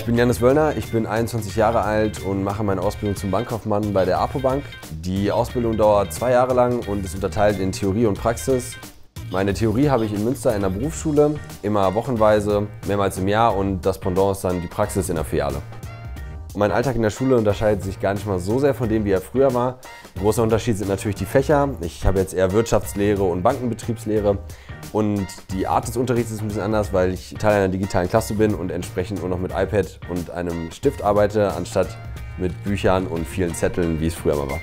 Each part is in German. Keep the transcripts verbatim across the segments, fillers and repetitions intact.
bin Janis Wöllner, ich bin einundzwanzig Jahre alt und mache meine Ausbildung zum Bankkaufmann bei der APO-Bank. Die Ausbildung dauert zwei Jahre lang und ist unterteilt in Theorie und Praxis. Meine Theorie habe ich in Münster in der Berufsschule, immer wochenweise, mehrmals im Jahr, und das Pendant ist dann die Praxis in der Filiale. Mein Alltag in der Schule unterscheidet sich gar nicht mal so sehr von dem, wie er früher war. Ein großer Unterschied sind natürlich die Fächer. Ich habe jetzt eher Wirtschaftslehre und Bankenbetriebslehre. Und die Art des Unterrichts ist ein bisschen anders, weil ich Teil einer digitalen Klasse bin und entsprechend nur noch mit iPad und einem Stift arbeite, anstatt mit Büchern und vielen Zetteln, wie es früher mal war.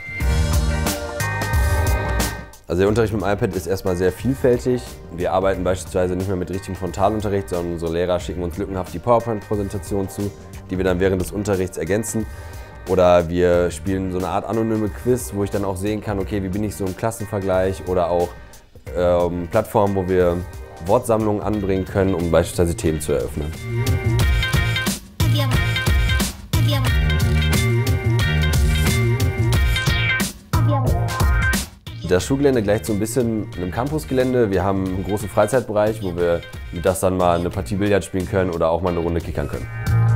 Also der Unterricht mit dem iPad ist erstmal sehr vielfältig. Wir arbeiten beispielsweise nicht mehr mit richtigem Frontalunterricht, sondern unsere Lehrer schicken uns lückenhaft die PowerPoint-Präsentation zu, die wir dann während des Unterrichts ergänzen. Oder wir spielen so eine Art anonyme Quiz, wo ich dann auch sehen kann, okay, wie bin ich so im Klassenvergleich, oder auch ähm, Plattformen, wo wir Wortsammlungen anbringen können, um beispielsweise Themen zu eröffnen. Das Schulgelände gleicht so ein bisschen einem Campusgelände. Wir haben einen großen Freizeitbereich, wo wir mit das dann mal eine Partie Billard spielen können oder auch mal eine Runde kickern können.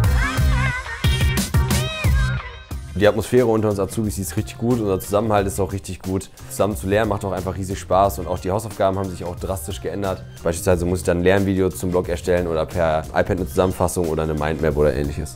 Die Atmosphäre unter uns Azubis, die ist richtig gut, unser Zusammenhalt ist auch richtig gut. Zusammen zu lernen macht auch einfach riesig Spaß, und auch die Hausaufgaben haben sich auch drastisch geändert. Beispielsweise muss ich dann ein Lernvideo zum Blog erstellen oder per iPad eine Zusammenfassung oder eine Mindmap oder ähnliches.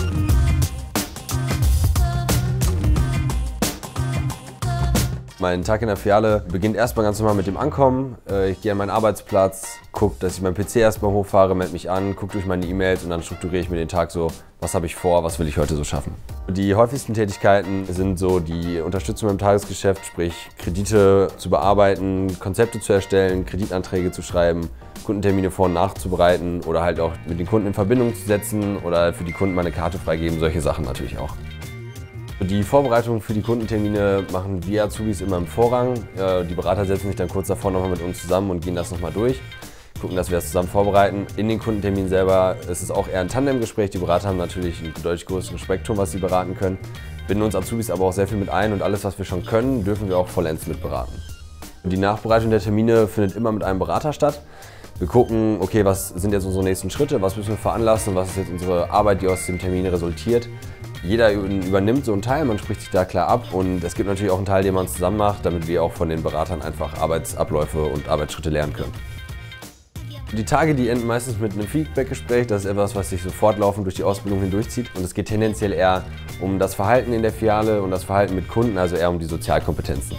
Mein Tag in der Filiale beginnt erstmal ganz normal mit dem Ankommen. Ich gehe an meinen Arbeitsplatz, gucke, dass ich meinen P C erstmal hochfahre, melde mich an, gucke durch meine E-Mails und dann strukturiere ich mir den Tag so, was habe ich vor, was will ich heute so schaffen. Die häufigsten Tätigkeiten sind so die Unterstützung im Tagesgeschäft, sprich Kredite zu bearbeiten, Konzepte zu erstellen, Kreditanträge zu schreiben, Kundentermine vor- und nachzubereiten oder halt auch mit den Kunden in Verbindung zu setzen oder für die Kunden mal eine Karte freigeben, solche Sachen natürlich auch. Die Vorbereitung für die Kundentermine machen wir Azubis immer im Vorrang. Die Berater setzen sich dann kurz davor nochmal mit uns zusammen und gehen das nochmal durch, gucken, dass wir das zusammen vorbereiten. In den Kundenterminen selber ist es auch eher ein Tandemgespräch. Die Berater haben natürlich ein deutlich größeres Spektrum, was sie beraten können, binden uns Azubis aber auch sehr viel mit ein, und alles, was wir schon können, dürfen wir auch vollends mit beraten. Die Nachbereitung der Termine findet immer mit einem Berater statt. Wir gucken, okay, was sind jetzt unsere nächsten Schritte, was müssen wir veranlassen, was ist jetzt unsere Arbeit, die aus dem Termin resultiert. Jeder übernimmt so einen Teil, man spricht sich da klar ab, und es gibt natürlich auch einen Teil, den man zusammen macht, damit wir auch von den Beratern einfach Arbeitsabläufe und Arbeitsschritte lernen können. Die Tage, die enden meistens mit einem Feedbackgespräch. Das ist etwas, was sich so fortlaufend durch die Ausbildung hindurchzieht, und es geht tendenziell eher um das Verhalten in der Filiale und das Verhalten mit Kunden, also eher um die Sozialkompetenzen.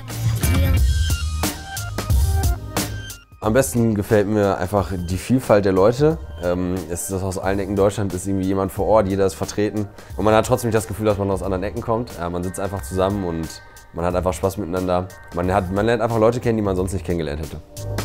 Am besten gefällt mir einfach die Vielfalt der Leute. Ähm, es ist aus allen Ecken Deutschlands, ist irgendwie jemand vor Ort, jeder ist vertreten. Und man hat trotzdem nicht das Gefühl, dass man aus anderen Ecken kommt. Äh, man sitzt einfach zusammen und man hat einfach Spaß miteinander. Man, hat, man lernt einfach Leute kennen, die man sonst nicht kennengelernt hätte.